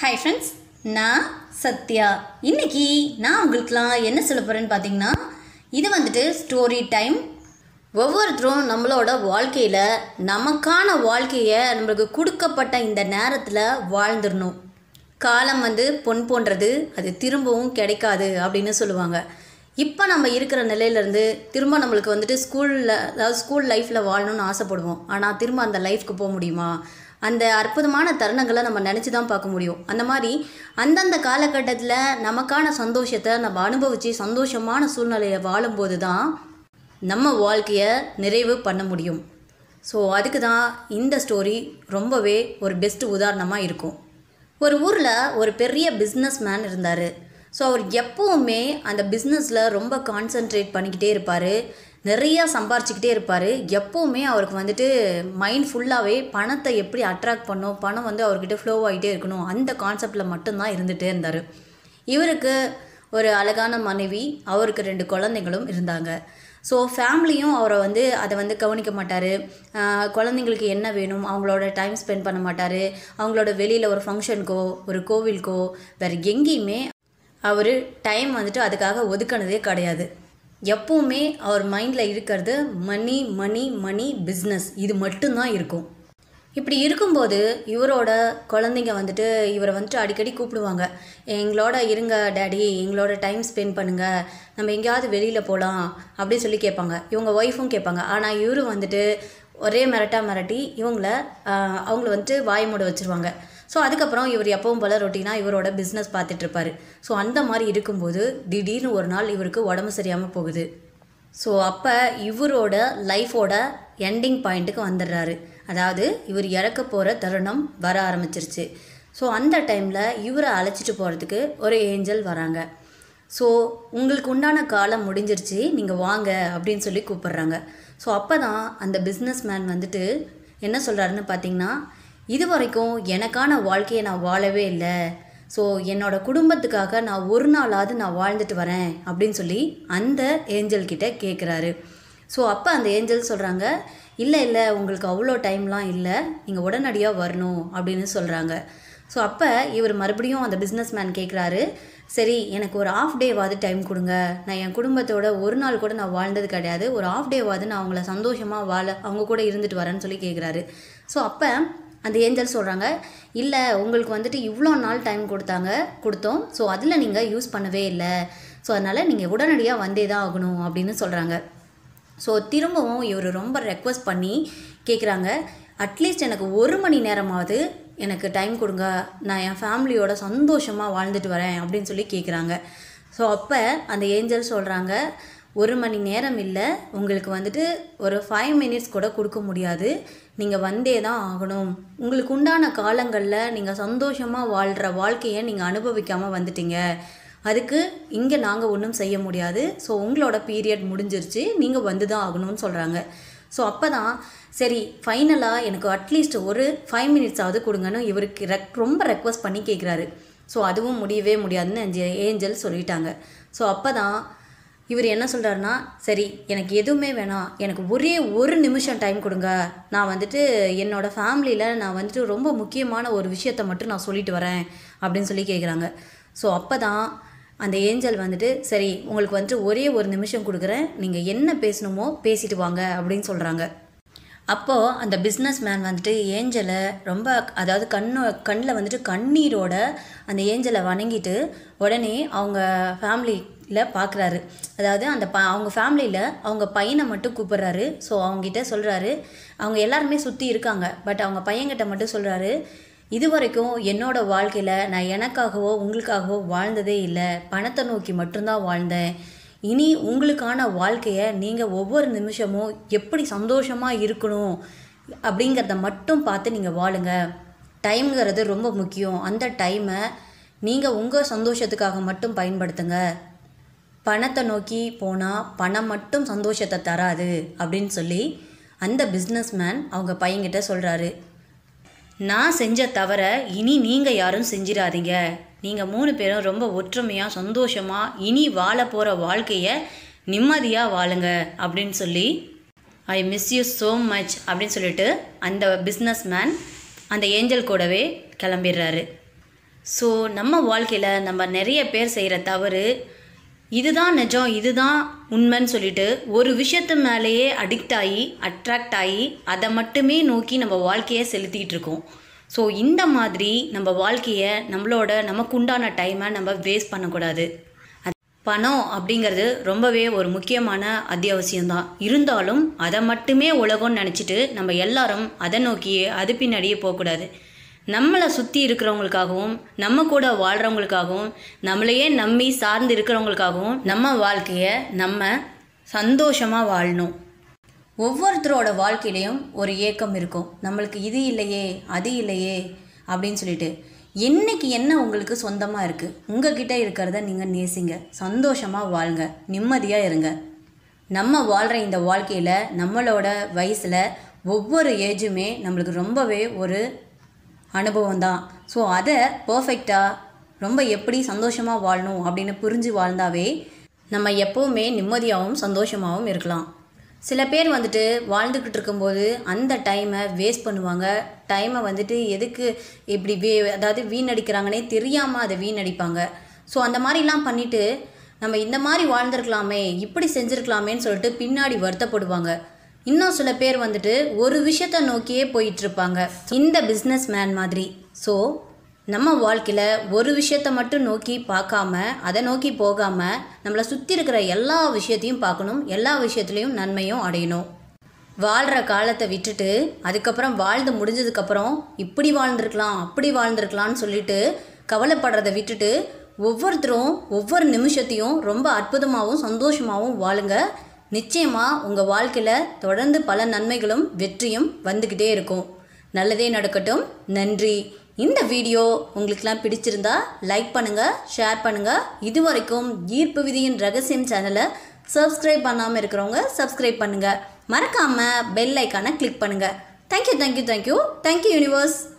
Hi friends, நான் சத்யா. இன்றைக்கி நான் உங்களுக்குலாம் என்ன சொல்ல போகிறேன்னு பார்த்தீங்கன்னா, இது வந்துட்டு ஸ்டோரி டைம். ஒவ்வொருத்தரும் நம்மளோட வாழ்க்கையில் நமக்கான வாழ்க்கையை நம்மளுக்கு கொடுக்கப்பட்ட இந்த நேரத்தில் வாழ்ந்துடணும். காலம் பொன் போன்றது, அது திரும்பவும் கிடைக்காது அப்படின்னு சொல்லுவாங்க. இப்போ நம்ம இருக்கிற நிலையிலேருந்து திரும்ப நம்மளுக்கு ஸ்கூலில், அதாவது ஸ்கூல் லைஃப்பில் வாழணும்னு ஆசைப்படுவோம். ஆனால் திரும்ப அந்த லைஃப்க்கு போக முடியுமா? அந்த அற்புதமான தருணங்களை நம்ம நினச்சி தான் பார்க்க முடியும். அந்த மாதிரி அந்தந்த காலகட்டத்தில் நமக்கான சந்தோஷத்தை நம்ம அனுபவித்து சந்தோஷமான சூழ்நிலையை வாழும்போது தான் நம்ம வாழ்க்கையை நிறைவு பண்ண முடியும். ஸோ அதுக்கு தான் இந்த ஸ்டோரி ரொம்பவே ஒரு பெஸ்ட் உதாரணமாக இருக்கும். ஒரு ஊரில் ஒரு பெரிய பிஸ்னஸ் மேன் இருந்தார். ஸோ அவர் எப்போவுமே அந்த பிஸ்னஸில் ரொம்ப கான்சென்ட்ரேட் பண்ணிக்கிட்டே இருப்பார், நிறையா சம்பாரிச்சிக்கிட்டே இருப்பார். எப்போவுமே அவருக்கு மைண்ட் ஃபுல்லாகவே பணத்தை எப்படி அட்ராக்ட் பண்ணும், பணம் அவர்கிட்ட ஃப்ளோ ஆகிட்டே இருக்கணும், அந்த கான்செப்டில் மட்டும்தான் இருந்துகிட்டே இருந்தார். இவருக்கு ஒரு அழகான மனைவி, அவருக்கு 2 குழந்தைங்களும் இருந்தாங்க. ஸோ ஃபேமிலியும் அவரை அதை கவனிக்க மாட்டார். குழந்தைங்களுக்கு என்ன வேணும் அவங்களோட டைம் ஸ்பெண்ட் பண்ண மாட்டார். அவங்களோட வெளியில் ஒரு ஃபங்க்ஷனுக்கோ ஒரு கோவிலுக்கோ வேறு எங்கேயுமே அவர் டைம் அதுக்காக ஒதுக்கினதே கிடையாது. எப்பவுமே அவர் மைண்டில் இருக்கிறது மணி மணி மணி, பிஸ்னஸ், இது மட்டும்தான் இருக்கும். இப்படி இருக்கும்போது இவரோட குழந்தைங்க இவரை அடிக்கடி கூப்பிடுவாங்க. எங்களோட இருங்க டேடி, எங்களோட டைம் ஸ்பெண்ட் பண்ணுங்கள், நம்ம எங்கேயாவது வெளியில் போகலாம் அப்படின்னு சொல்லி கேட்பாங்க. இவங்க ஒய்ஃபும் கேட்பாங்க. ஆனால் இவர் ஒரே மிரட்டி அவங்கள வாய மூட வச்சுருவாங்க. ஸோ அதுக்கப்புறம் இவர் எப்பவும் போல் ரொட்டீனாக இவரோட பிஸ்னஸ் பார்த்துட்ருப்பார். ஸோ அந்த மாதிரி இருக்கும்போது திடீர்னு ஒரு நாள் இவருக்கு உடம்பு சரியாமல் போகுது. ஸோ அப்போ இவரோட லைஃபோட எண்டிங் பாயிண்ட்டுக்கு வந்துடுறாரு. அதாவது இவர் இறக்க போகிற தருணம் வர ஆரம்பிச்சிருச்சு. ஸோ அந்த டைமில் இவரை அழைச்சிட்டு போகிறதுக்கு ஒரு ஏஞ்சல் வராங்க. ஸோ உங்களுக்கு உண்டான காலம் முடிஞ்சிருச்சு, நீங்கள் வாங்க அப்படின்னு சொல்லி கூப்பிட்றாங்க. ஸோ அப்போ தான் அந்த பிஸ்னஸ் மேன் என்ன சொல்கிறாருன்னு பார்த்தீங்கன்னா, இது வரைக்கும் எனக்கான வாழ்க்கையை நான் வாழவே இல்லை. ஸோ என்னோடய குடும்பத்துக்காக நான் ஒரு நாளாவது நான் வாழ்ந்துட்டு வரேன் அப்படின்னு சொல்லி அந்த ஏஞ்சல்கிட்ட கேட்குறாரு. ஸோ அப்போ அந்த ஏஞ்சல் சொல்கிறாங்க, இல்லை உங்களுக்கு அவ்வளோ டைம்லாம் இல்லை, நீங்கள் உடனடியாக வரணும் அப்படின்னு சொல்கிறாங்க. ஸோ அப்போ இவர் மறுபடியும் அந்த பிஸ்னஸ் மேன் கேட்குறாரு, சரி எனக்கு ஒரு ஆஃப் டேவாவது டைம் கொடுங்க, நான் என் குடும்பத்தோட ஒரு நாள் கூட நான் வாழ்ந்தது கிடையாது, ஒரு ஆஃப் டேவாவது நான் அவங்கள சந்தோஷமாக அவங்க கூட இருந்துட்டு வரேன்னு சொல்லி கேட்குறாரு. ஸோ அப்போ அந்த ஏஞ்சல் சொல்கிறாங்க, இல்லை உங்களுக்கு இவ்வளோ நாள் டைம் கொடுத்தோம், ஸோ அதில் நீங்கள் யூஸ் பண்ணவே இல்லை, ஸோ அதனால் நீங்கள் உடனடியாக வந்தே தான் ஆகணும் அப்படின்னு சொல்கிறாங்க. ஸோ திரும்பவும் இவர் ரொம்ப ரெக்வஸ்ட் பண்ணி கேட்குறாங்க, அட்லீஸ்ட் எனக்கு 1 மணி நேரமாவது எனக்கு டைம் கொடுங்க, நான் என் ஃபேமிலியோட சந்தோஷமாக வாழ்ந்துட்டு வரேன் அப்படின்னு சொல்லி கேட்குறாங்க. ஸோ அப்போ அந்த ஏஞ்சல் சொல்கிறாங்க, 1 மணி நேரம் இல்லை, உங்களுக்கு ஒரு 5 மினிட்ஸ் கூட கொடுக்க முடியாது, நீங்கள் வந்தே தான் ஆகணும். உங்களுக்கு உண்டான காலங்களில் நீங்கள் சந்தோஷமாக வாழ்கிற வாழ்க்கையை நீங்கள் அனுபவிக்காமல் வந்துட்டீங்க, அதுக்கு இங்கே நாங்கள் ஒன்றும் செய்ய முடியாது. ஸோ உங்களோட பீரியட் முடிஞ்சிருச்சு, நீங்கள் வந்து தான் ஆகணும்னு சொல்கிறாங்க. ஸோ அப்போ தான் சரி ஃபைனலாக எனக்கு அட்லீஸ்ட் ஒரு 5 மினிட்ஸாவது கொடுங்கன்னு இவருக்கு ரொம்ப ரெக்வஸ்ட் பண்ணி கேட்குறாரு. ஸோ அதுவும் முடியவே முடியாதுன்னு ஏஞ்சல் சொல்லிட்டாங்க. ஸோ அப்போ தான் இவர் என்ன சொல்கிறாருன்னா, சரி எனக்கு எதுவுமே வேணாம், எனக்கு ஒரே 1 நிமிஷம் டைம் கொடுங்க, நான் என்னோடய ஃபேமிலியில் நான் ரொம்ப முக்கியமான ஒரு விஷயத்தை மட்டும் நான் சொல்லிட்டு வரேன் அப்படின்னு சொல்லி கேட்குறாங்க. ஸோ அப்போ தான் அந்த ஏஞ்சல் சரி உங்களுக்கு ஒரே 1 நிமிஷம் கொடுக்குறேன், நீங்கள் என்ன பேசணுமோ பேசிட்டு வாங்க அப்படின்னு சொல்கிறாங்க. அப்போது அந்த பிஸ்னஸ் மேன் ஏஞ்சலை ரொம்ப, அதாவது கண்ணில் கண்ணீரோட அந்த ஏஞ்சலை வணங்கிட்டு உடனே அவங்க ஃபேமிலியில் பார்க்குறாரு. அதாவது அவங்க ஃபேமிலியில் அவங்க பையனை மட்டும் கூப்பிட்றாரு. ஸோ அவங்ககிட்ட சொல்கிறாரு, அவங்க எல்லாருமே சுற்றி இருக்காங்க, பட் அவங்க பையன்கிட்ட மட்டும் சொல்கிறாரு, இது வரைக்கும் என்னோடய வாழ்க்கையில் நான் எனக்காகவோ உங்களுக்காகவோ வாழ்ந்ததே இல்லை, பணத்தை நோக்கி மட்டும்தான் வாழ்ந்தேன். இனி உங்களுக்கான வாழ்க்கையை நீங்கள் ஒவ்வொரு நிமிஷமும் எப்படி சந்தோஷமாக இருக்கணும் அப்படிங்கிறத மட்டும் பார்த்து நீங்கள் வாழுங்க. டைம்ங்கிறது ரொம்ப முக்கியம், அந்த டைமை நீங்கள் உங்கள் சந்தோஷத்துக்காக மட்டும் பயன்படுத்துங்க. பணத்தை நோக்கி போனால் பணம் மட்டும் சந்தோஷத்தை தராது அப்படின்னு சொல்லி அந்த பிஸ்னஸ் மேன் அவங்க பையன்கிட்ட சொல்கிறாரு. நான் செஞ்ச தவிர இனி நீங்கள் யாரும் செஞ்சிடாதீங்க, நீங்கள் 3 பேரும் ரொம்ப ஒற்றுமையாக சந்தோஷமாக இனி வாழ போகிற வாழ்க்கையை நிம்மதியாக வாழுங்க அப்படின்னு சொல்லி, I miss you so much அப்படின்னு சொல்லிட்டு அந்த பிஸ்னஸ் மேன் அந்த ஏஞ்சல் கூடவே கிளம்பிடுறாரு. ஸோ நம்ம வாழ்க்கையில் நம்ம நிறைய பேர் செய்கிற தவறு, இதுதான் நிஜம், இதுதான் உண்மைன்னு சொல்லிட்டு ஒரு விஷயத்து மேலேயே அடிக்ட் ஆகி அட்ராக்ட் ஆகி அதை மட்டுமே நோக்கி நம்ம வாழ்க்கையை செலுத்திகிட்டு இருக்கோம். ஸோ இந்த மாதிரி நம்ம வாழ்க்கையை நமக்கு உண்டான டைமை நம்ம வேஸ்ட் பண்ணக்கூடாது. பணம் அப்படிங்கிறது ரொம்பவே ஒரு முக்கியமான அத்தியாவசியம்தான். இருந்தாலும் அதை மட்டுமே உலகம்னு நினச்சிட்டு நம்ம எல்லாரும் அதை நோக்கியே அது பின்னாடியே போகக்கூடாது. நம்மளை சுற்றி இருக்கிறவங்களுக்காகவும் நம்ம கூட வாழ்கிறவங்களுக்காகவும் நம்மளையே நம்பி சார்ந்து இருக்கிறவங்களுக்காகவும் நம்ம வாழ்க்கையை நம்ம சந்தோஷமாக வாழணும். ஒவ்வொருத்தரோட வாழ்க்கையிலையும் ஒரு ஏக்கம் இருக்கும். நம்மளுக்கு இது இல்லையே அது இல்லையே அப்படின்னு சொல்லிட்டு. என்னைக்கு என்ன உங்களுக்கு சொந்தமாக இருக்குது, உங்ககிட்ட இருக்கிறத நீங்கள் நேசிங்க, சந்தோஷமாக வாழுங்க, நிம்மதியாக இருங்க. நம்ம வாழ்கிற இந்த வாழ்க்கையில் நம்மளோட வயசில் ஒவ்வொரு ஏஜுமே நம்மளுக்கு ரொம்பவே ஒரு அனுபவம் தான். ஸோ அதை பர்ஃபெக்டாக ரொம்ப எப்படி சந்தோஷமாக வாழணும் அப்படின்னு புரிஞ்சு வாழ்ந்தாவே நம்ம எப்போவுமே நிம்மதியாகவும் சந்தோஷமாகவும் இருக்கலாம். சில பேர் வாழ்ந்துக்கிட்டு இருக்கும்போது அந்த டைமை வேஸ்ட் பண்ணுவாங்க. டைமை எதுக்கு இப்படி வீணடிக்கிறாங்கன்னே தெரியாமல் அதை வீணடிப்பாங்க. ஸோ அந்த மாதிரிலாம் பண்ணிவிட்டு நம்ம இந்த மாதிரி வாழ்ந்துருக்கலாமே, இப்படி செஞ்சுருக்கலாமேன்னு சொல்லிட்டு பின்னாடி வருத்தப்படுவாங்க. இன்னும் சில பேர் ஒரு விஷயத்தை நோக்கியே போயிட்டுருப்பாங்க, இந்த பிஸ்னஸ் மேன் மாதிரி. ஸோ நம்ம வாழ்க்கையில் ஒரு விஷயத்தை மட்டும் நோக்கி பார்க்காம, அதை நோக்கி போகாமல் நம்மளை சுற்றி இருக்கிற எல்லா விஷயத்தையும் பார்க்கணும், எல்லா விஷயத்துலேயும் நன்மையும் அடையணும். வாழ்கிற காலத்தை விட்டுட்டு அதுக்கப்புறம் வாழ்ந்து முடிஞ்சதுக்கப்புறம் இப்படி வாழ்ந்துருக்கலாம் அப்படி வாழ்ந்துருக்கலான்னு சொல்லிட்டு கவலைப்படுறதை விட்டுட்டு ஒவ்வொருத்தரும் ஒவ்வொரு நிமிஷத்தையும் ரொம்ப அற்புதமாகவும் சந்தோஷமாகவும் வாழுங்க. நிச்சயமாக உங்கள் வாழ்க்கையில் தொடர்ந்து பல நன்மைகளும் வெற்றியும் வந்துக்கிட்டே இருக்கும். நல்லதே நடக்கட்டும். நன்றி. இந்த வீடியோ உங்களுக்கெல்லாம் பிடிச்சிருந்தா லைக் பண்ணுங்கள், ஷேர் பண்ணுங்கள். இதுவரைக்கும் ஈர்ப்பு விதியின் ரகசியம் சேனலை சப்ஸ்கிரைப் பண்ணாமல் இருக்கிறவங்க சப்ஸ்கிரைப் பண்ணுங்கள். மறக்காமல் பெல் ஐக்கானை கிளிக் பண்ணுங்கள். Thank you universe.